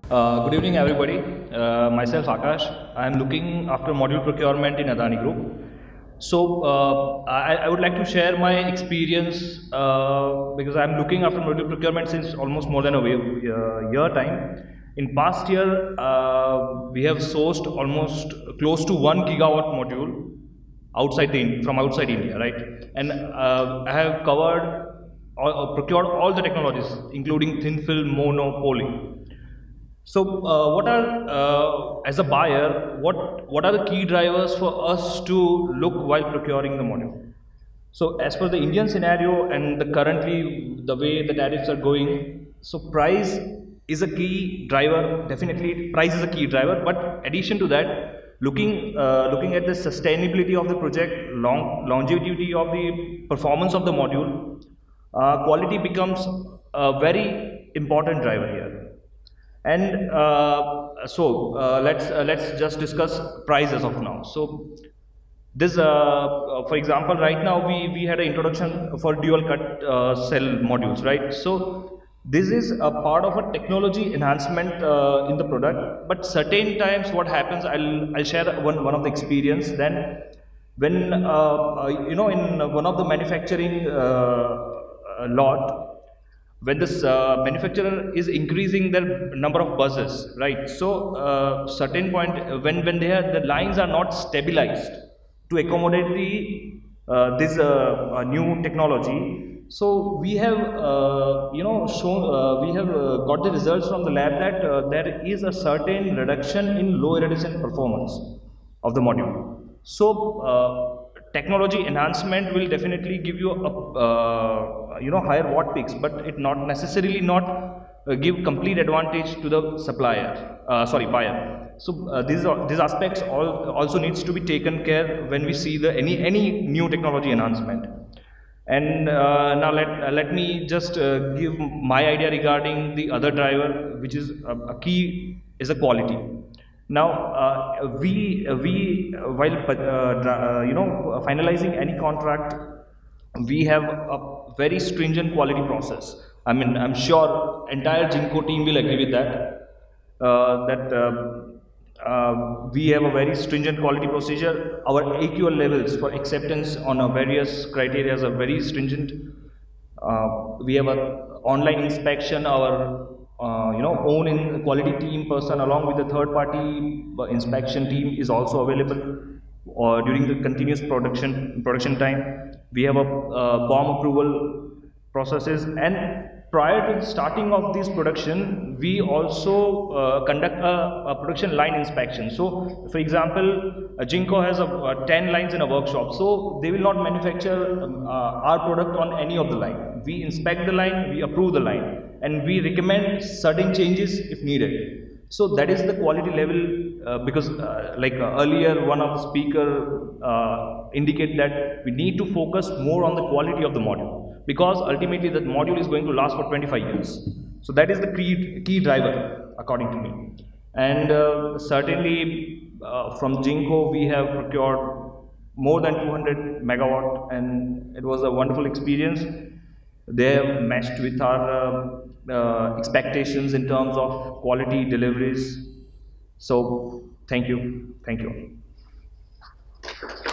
Good evening, everybody. Myself, Akash. I am looking after module procurement in Adani Group. I would like to share my experience because I am looking after module procurement since almost more than a year time. In past year, we have sourced almost close to 1 gigawatt module from outside India, right? And I have procured all the technologies, including thin film, mono, poly. As a buyer, what are the key drivers for us to look while procuring the module? So, as per the Indian scenario and currently the way the tariffs are going, so price is a key driver. Definitely, price is a key driver. But addition to that, looking at the sustainability of the project, longevity of the performance of the module, quality becomes a very important driver here. And let's just discuss prices of now. So for example, right now we had an introduction for dual cut cell modules, right? So this is a part of a technology enhancement in the product. But certain times, what happens? I'll share one of the experience. Then when in one of the manufacturing lot, when this manufacturer is increasing their number of buses, right? So certain point when the lines are not stabilized to accommodate the this new technology. So we have got the results from the lab that there is a certain reduction in low irradiation performance of the module. So technology enhancement will definitely give you a higher watt peaks, but it not necessarily not give complete advantage to the buyer. So these aspects also needs to be taken care when we see the any new technology enhancement. And now let me just give my idea regarding the other driver, which is a key is a quality. Now, we while finalizing any contract, we have a very stringent quality process. I mean, I'm sure entire Jinko team will agree with that. We have a very stringent quality procedure. Our AQL levels for acceptance on various criteria are very stringent. We have an online inspection. Our own quality team person along with the third party inspection team is also available during the continuous production time. We have a BOM approval processes, and prior to the starting of this production, we also conduct a production line inspection. So for example, Jinko has 10 lines in a workshop, so they will not manufacture our product on any of the line. We inspect the line, we approve the line, and we recommend certain changes if needed. So that is the quality level, because earlier one of the speaker indicated that we need to focus more on the quality of the module, because ultimately that module is going to last for 25 years. So that is the key driver according to me. And certainly from Jinko we have procured more than 200 megawatt, and it was a wonderful experience. They have matched with our expectations in terms of quality deliveries. So thank you.